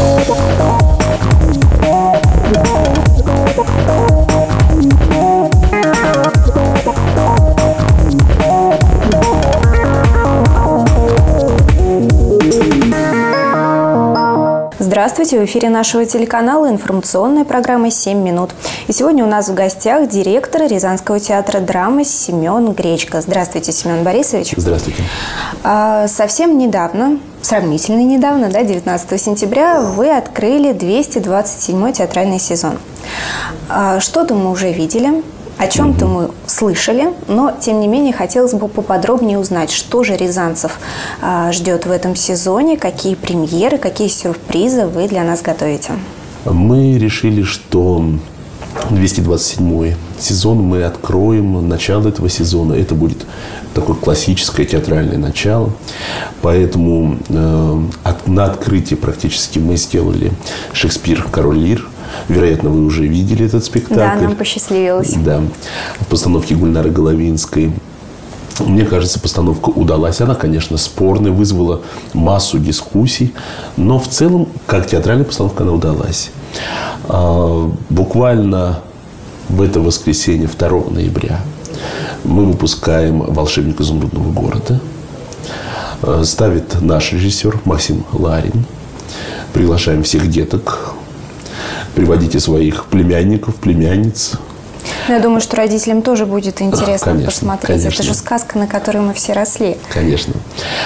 Здравствуйте! В эфире нашего телеканала информационная программа «7 минут». И сегодня у нас в гостях директор Рязанского театра драмы Семен Гречко. Здравствуйте, Семен Борисович. Здравствуйте. Совсем недавно, сравнительно недавно, 19 сентября, вы открыли 227-й театральный сезон. Что-то мы уже видели, о чем-то мы слышали, но, тем не менее, хотелось бы поподробнее узнать, что же рязанцев ждет в этом сезоне, какие премьеры, какие сюрпризы вы для нас готовите. Мы решили, что 227-й сезон мы откроем, начало этого сезона. Это будет такое классическое театральное начало. Поэтому на открытии практически мы сделали «Шекспир. Король Лир». Вероятно, вы уже видели этот спектакль. Да, нам посчастливилось. Да, в постановке Гульнары Головинской. Мне кажется, постановка удалась. Она, конечно, спорная, вызвала массу дискуссий. Но в целом, как театральная постановка, она удалась. Буквально в это воскресенье, 2 ноября, мы выпускаем «Волшебник изумрудного города». Ставит наш режиссер Максим Ларин. Приглашаем всех деток. Приводите своих племянников, племянниц. Я думаю, что родителям тоже будет интересно, конечно, посмотреть. Конечно. Это же сказка, на которой мы все росли. Конечно.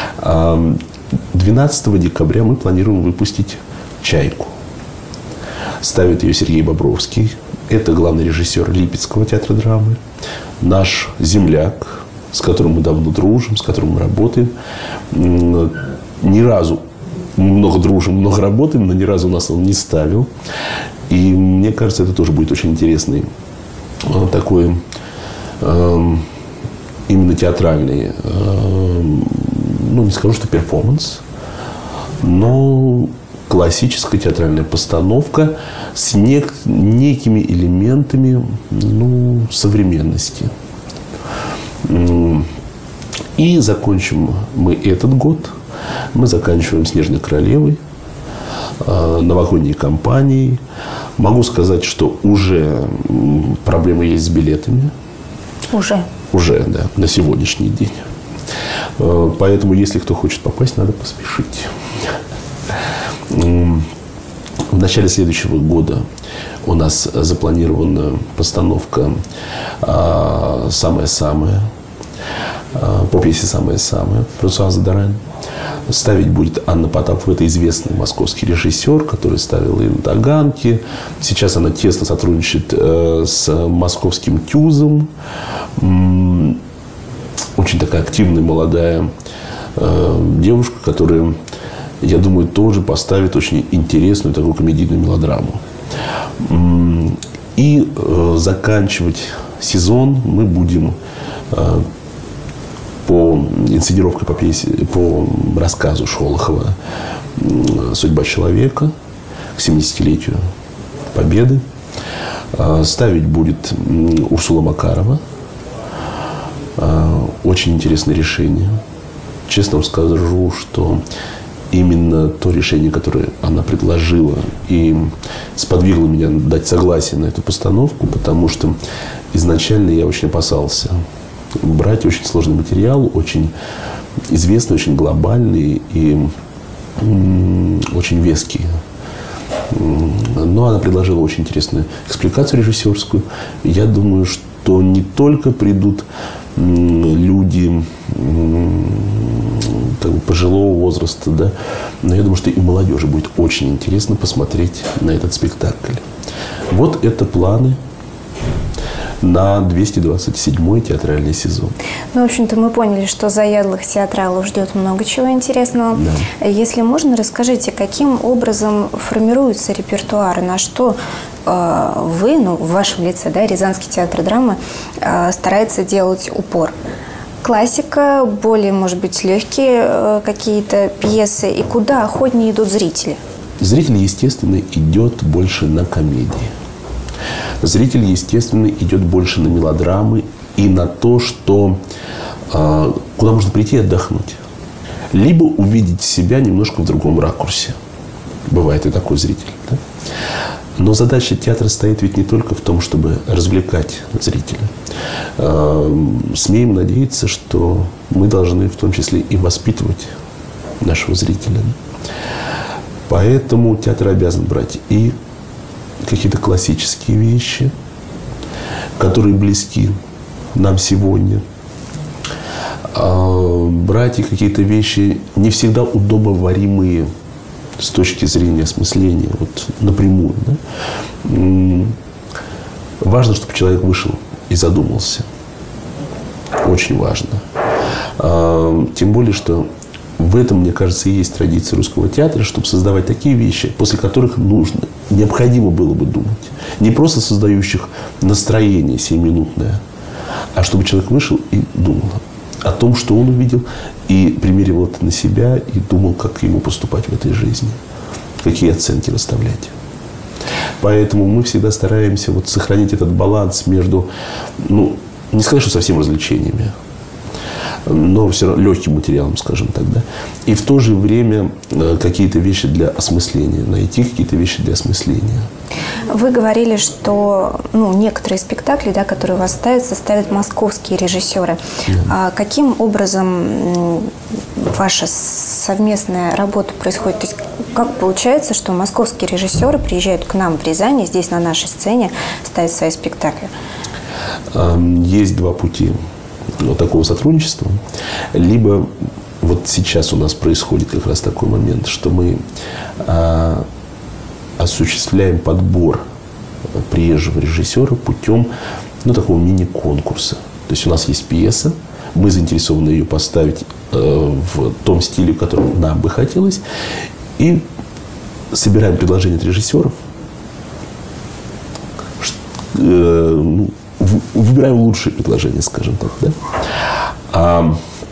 12 декабря мы планируем выпустить «Чайку». Ставит ее Сергей Бобровский. Это главный режиссер Липецкого театра драмы. Наш земляк, с которым мы давно дружим, с которым мы работаем. Ни разу мы много дружим, много работаем, но ни разу нас он не ставил. И мне кажется, это тоже будет очень интересный такой именно театральный, не скажу, что перформанс, но классическая театральная постановка с некими элементами современности. И закончим мы этот год. Мы заканчиваем «Снежной королевой», новогодней кампанией. Могу сказать, что уже проблемы есть с билетами. Уже, да, на сегодняшний день. Поэтому, если кто хочет попасть, надо поспешить. В начале следующего года у нас запланирована постановка «Самое-самое», по пьесе «Самое-самое» Франсуаза Дорен. Ставить будет Анна Потапова. Это известный московский режиссер, который ставил и на Таганке. Сейчас она тесно сотрудничает с московским ТЮЗом. Очень такая активная, молодая девушка, которая, я думаю, тоже поставит очень интересную такую комедийную мелодраму. И заканчивать сезон мы будем по инсценировке, по пьесе, по рассказу Шолохова «Судьба человека» к 70-летию Победы. Ставить будет Урсула Макарова. Очень интересное решение. Честно вам скажу, что именно то решение, которое она предложила и сподвигло меня дать согласие на эту постановку, потому что изначально я очень опасался брать очень сложный материал, очень известный, очень глобальный и очень веский. Но она предложила очень интересную экспликацию режиссерскую. Я думаю, что не только придут люди пожилого возраста, да, но я думаю, что и молодежи будет очень интересно посмотреть на этот спектакль. Вот это планы на 227-й театральный сезон. В общем-то, мы поняли, что заядлых театралов ждет много чего интересного. Да. Если можно, расскажите, каким образом формируется репертуар, на что вы, в вашем лице, да, Рязанский театр драмы, старается делать упор? Классика, более, может быть, легкие какие-то пьесы, и куда охотнее идут зрители? Зритель, естественно, идет больше на комедии. Зритель, естественно, идет больше на мелодрамы и на то, что куда можно прийти и отдохнуть. Либо увидеть себя немножко в другом ракурсе. Бывает и такой зритель. Да? Но задача театра стоит ведь не только в том, чтобы развлекать зрителя. Смеем надеяться, что мы должны в том числе и воспитывать нашего зрителя. Поэтому театр обязан брать и какие-то классические вещи, которые близки нам сегодня. Брать и какие-то вещи не всегда удобоваримые с точки зрения осмысления, вот напрямую. Да? Важно, чтобы человек вышел и задумался. Очень важно. Тем более, что в этом, мне кажется, и есть традиция русского театра, чтобы создавать такие вещи, после которых необходимо было бы думать. Не просто создающих настроение сиюминутное, а чтобы человек вышел и думал о том, что он увидел, и примеривал это на себя, и думал, как ему поступать в этой жизни, какие оценки расставлять. Поэтому мы всегда стараемся вот сохранить этот баланс между, не сказать, что совсем развлечениями, но все равно легким материалом, скажем так, да. И в то же время какие-то вещи для осмысления, найти какие-то вещи для осмысления. Вы говорили, что некоторые спектакли, да, которые у вас ставят московские режиссеры. Да. Каким образом ваша совместная работа происходит? То есть как получается, что московские режиссеры приезжают к нам в Рязань, здесь на нашей сцене ставят свои спектакли? Есть два пути такого сотрудничества. Либо вот сейчас у нас происходит как раз такой момент, что мы осуществляем подбор приезжего режиссера путем такого мини-конкурса. То есть у нас есть пьеса, мы заинтересованы ее поставить в том стиле, в котором нам бы хотелось, и собираем предложения от режиссеров, выбираем лучшие предложения, скажем так. Да?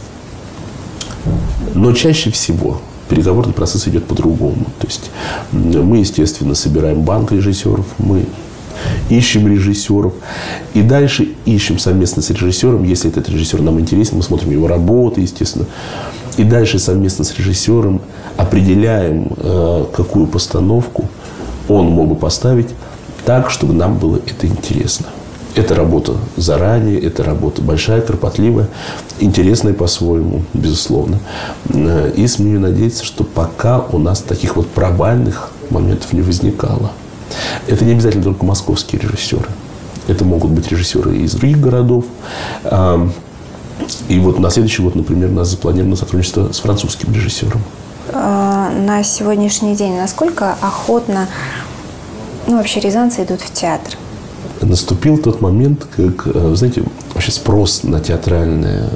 Но чаще всего переговорный процесс идет по-другому. То есть мы, естественно, собираем банк режиссеров, мы ищем режиссеров. И дальше ищем совместно с режиссером, если этот режиссер нам интересен, мы смотрим его работы, естественно. И дальше совместно с режиссером определяем, какую постановку он мог бы поставить так, чтобы нам было это интересно. Это работа заранее, это работа большая, кропотливая, интересная по-своему, безусловно. И смею надеяться, что пока у нас таких вот провальных моментов не возникало. Это не обязательно только московские режиссеры. Это могут быть режиссеры из других городов. И вот на следующий год, например, у нас запланировано сотрудничество с французским режиссером. На сегодняшний день насколько охотно вообще рязанцы идут в театр? Наступил тот момент, как, знаете, вообще спрос на театральное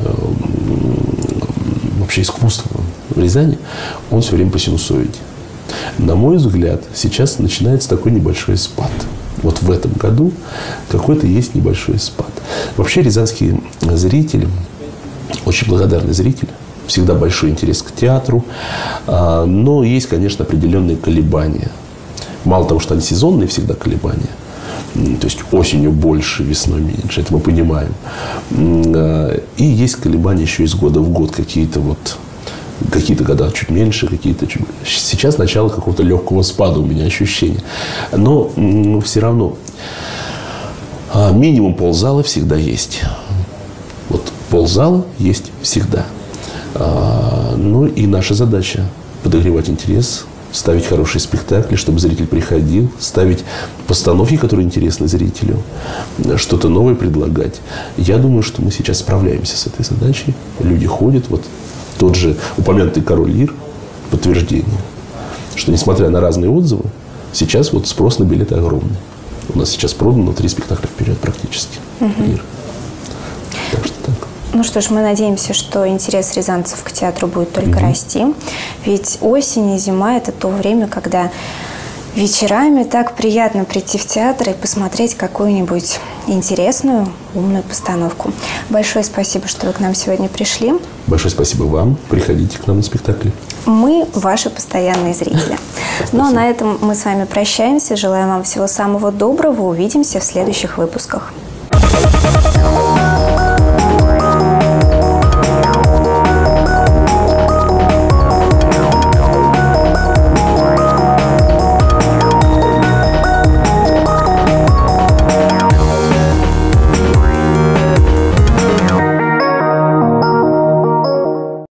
вообще искусство в Рязани, он все время по синусоиде. На мой взгляд, сейчас начинается такой небольшой спад. Вот в этом году какой-то есть небольшой спад. Вообще рязанский зритель, очень благодарный зритель, всегда большой интерес к театру, но есть, конечно, определенные колебания. Мало того, что они сезонные всегда колебания, то есть осенью больше, весной меньше, это мы понимаем. И есть колебания еще из года в год, какие-то года чуть меньше, какие-то чуть больше. Сейчас начало какого-то легкого спада у меня ощущение. Но все равно минимум ползала всегда есть. Вот ползала есть всегда. Ну и наша задача подогревать интерес, ставить хорошие спектакли, чтобы зритель приходил, ставить постановки, которые интересны зрителю, что-то новое предлагать. Я думаю, что мы сейчас справляемся с этой задачей. Люди ходят. Вот тот же упомянутый «Король Лир» подтверждение, что, несмотря на разные отзывы, сейчас вот спрос на билеты огромный. У нас сейчас продано 3 спектакля вперед практически. Лир. Так что так. Ну что ж, мы надеемся, что интерес рязанцев к театру будет только расти. Ведь осень и зима – это то время, когда вечерами так приятно прийти в театр и посмотреть какую-нибудь интересную, умную постановку. Большое спасибо, что вы к нам сегодня пришли. Большое спасибо вам. Приходите к нам на спектакли. Мы ваши постоянные зрители. Ну а на этом мы с вами прощаемся. Желаем вам всего самого доброго. Увидимся в следующих выпусках.